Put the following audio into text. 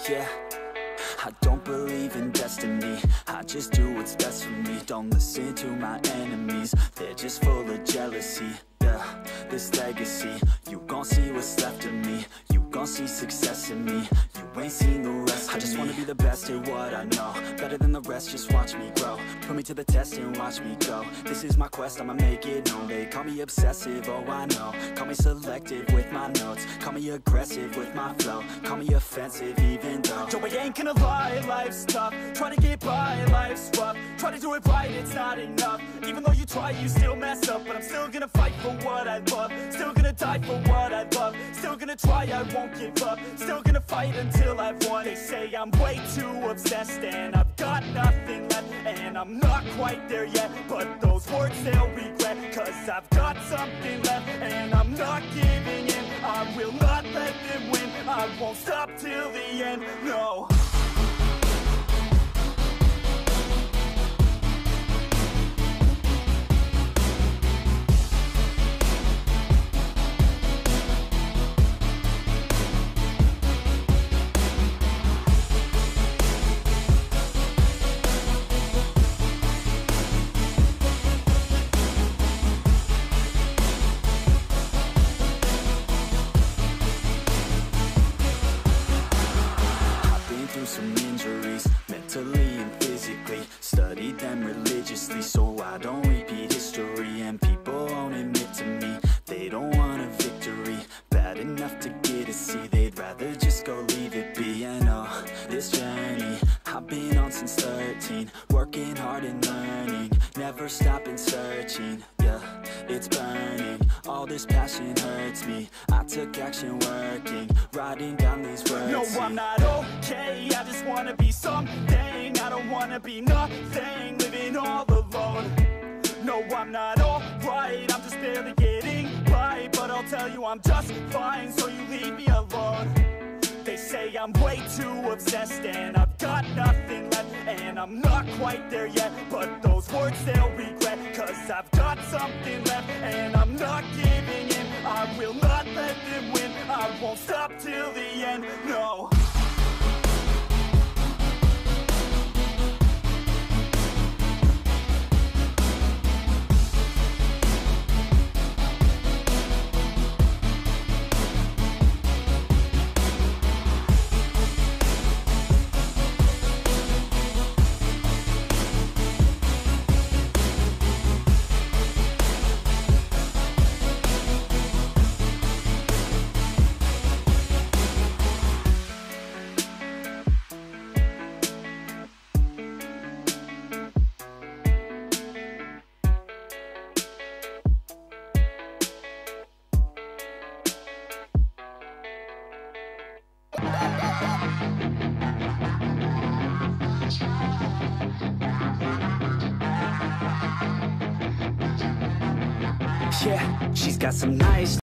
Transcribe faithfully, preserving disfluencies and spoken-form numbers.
yeah. I don't believe in destiny, I just do what's best for me. Don't listen to my enemies, they're just full of jealousy. Yeah, this legacy, you gon' see what's left of me. You gon' see success in me, you ain't seen the rest of me. I just wanna be the best at what I know, better than the rest, just watch me grow. Put me to the test and watch me go. This is my quest, I'ma make it known. They call me obsessive, oh I know. Call me selective with my notes, call me aggressive with my flow. Call me offensive even though Joe, I ain't gonna lie, life's tough. Try to get by, life's rough. Try to do it right, it's not enough. Even though you try, you still mess up. But I'm still gonna fight for what I love, still gonna die for what I love, still gonna try, I won't give up, still gonna fight until I've won. They say I'm way too obsessed and I've got nothing left, and I'm not quite there yet, but those words they'll regret, cause I've got something left and I'm not giving in. I will not let them win, I won't stop till the end, no. Some injuries, mentally and physically. Studied them religiously so I don't repeat history. And people won't admit to me they don't want a victory bad enough to get a C. They'd rather just go leave it be. And oh, this journey I've been on since thirteen, working hard and learning, never stopping searching. Yeah, it's burning, all this passion hurts me. I took action working, writing down these words. No, I'm not okay, I just wanna be something. I don't wanna be nothing, living all alone. No, I'm not alright, I'm just barely getting by. But I'll tell you I'm just fine, so you leave me alone. They say I'm way too obsessed and I've got nothing left, and I'm not quite there yet, but those words they'll regret, cause I've got something left and I'm not giving in. I will not let them win, I won't stop till the end, no. Yeah, she's got some nice